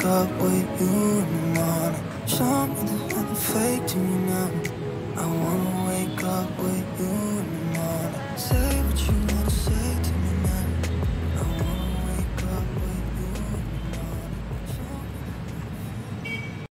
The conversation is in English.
up with you in the morning. Show me there's nothing fake to me now.